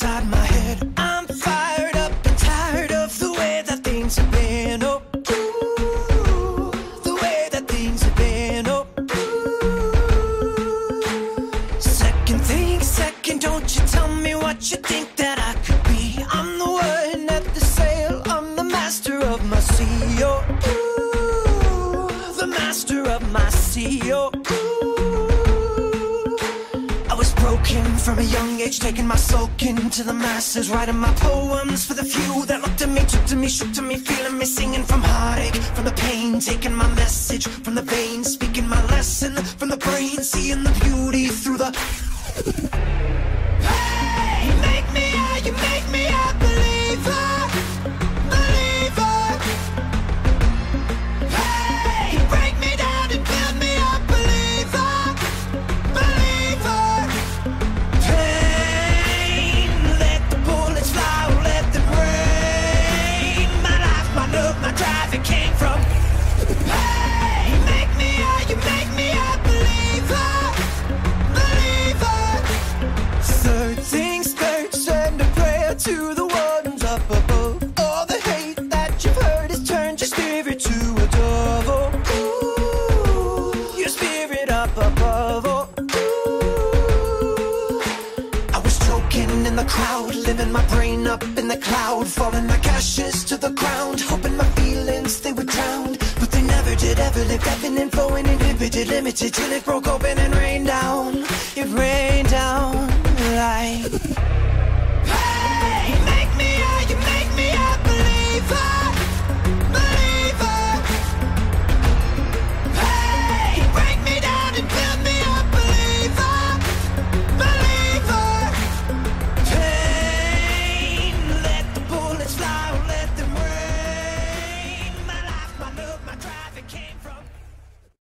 inside my head. I'm fired up and tired of the way that things have been. Oh, ooh, the way that things have been. Oh, ooh. Second thing, second, don't you tell me what you think that I could be. I'm the one at the sail, I'm the master of my sea. Oh, ooh, the master of my sea. Oh, broken from a young age, taking my sulk into the masses, writing my poems for the few that looked at me, took to me, shook to me, feeling me, singing from heartache, from the pain, taking my message from the veins, speaking my lesson from the brain, seeing the beauty through the... Hey, you make me a believer, believer. Hey, you break me down and build me up, believer, believer. My drive, it came from. Hey, you make me a believer, believer. Third things third, send a prayer to the ones up above. All the hate that you've heard has turned your spirit to a dove. Oh, ooh, your spirit up above. Oh, ooh. I was choking in the crowd, living my brain up in the cloud, falling like ashes to the ground, hoping my feelings they would drown, but they never did, ever lived, ebbing and flowing, inhibited, limited, till it broke open and